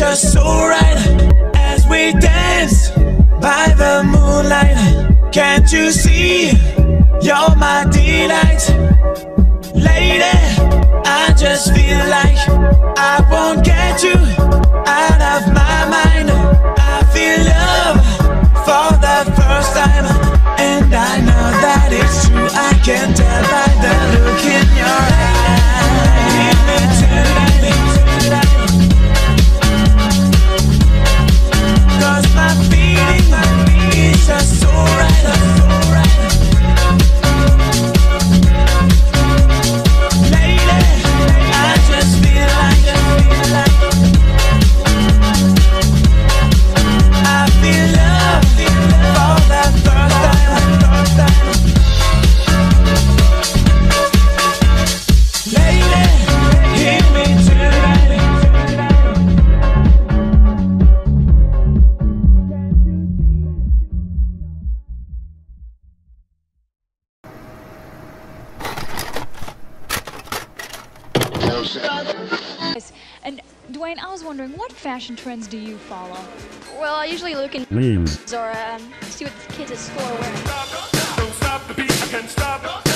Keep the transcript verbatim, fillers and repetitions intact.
just so right as we dance by the moonlight. Can't you see? You're my delight. Lady, I just feel like I won't get you out of my mind. I feel love for the first time, and I know that it's true. I can tell by the look in your eyes. Give me tonight, cause my feeling is just so right, so right. Lady, I just feel like, feel like I feel love for the first time, first time. Lady, hear me tonight. And Dwayne, I was wondering, what fashion trends do you follow? Well, I usually look in memes or um, see what the kids at school are wearing. Don't stop the beat, I can't stop.